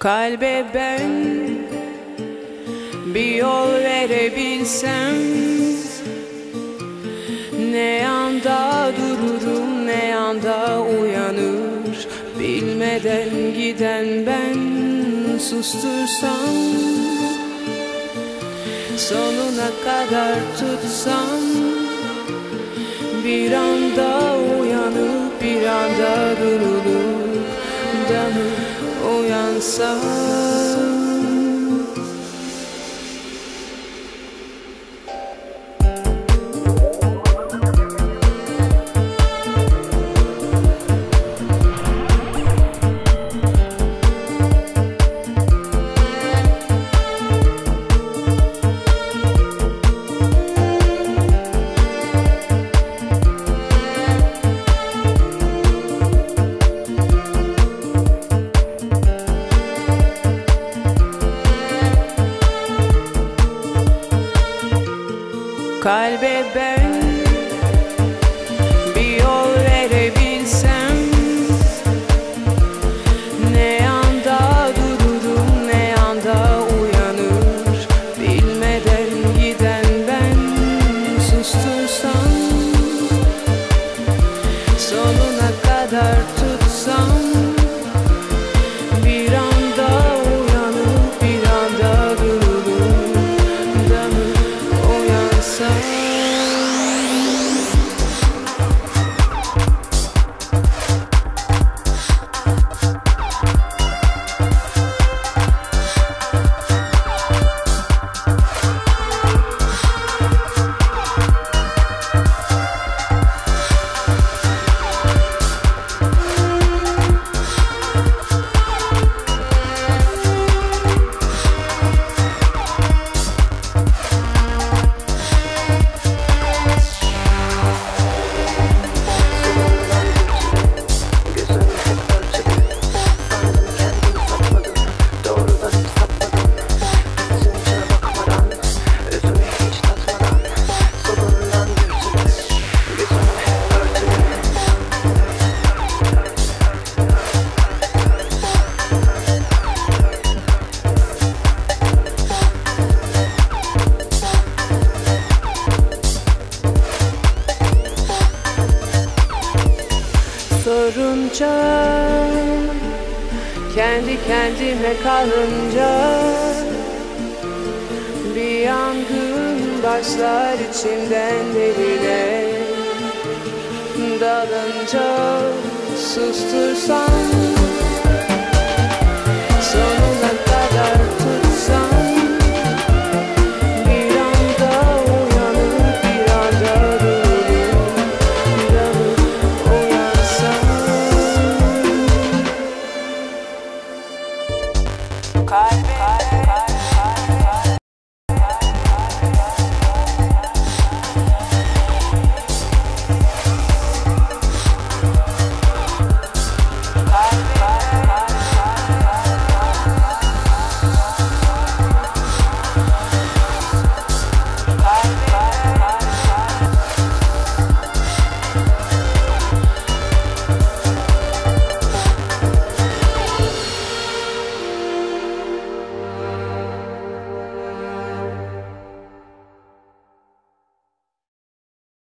Kalbe ben bir yol verebilsem, ne yanda dururum ne yanda uyanır, bilmeden giden ben sustursam, sonuna kadar tutsam, bir anda uyanıp bir anda durulup da mı uyansam? Kalbe ben bir yol verebilsem, ne yanda dururum ne yanda uyanır, bilmeden giden ben sustursam, sonuna kadar tutsam, bir anda uyanıp bir anda durulup da mı uyansam? Sorunca, kendi kendime kalınca, bir yangın başlar içimden derine dalınca, sustursam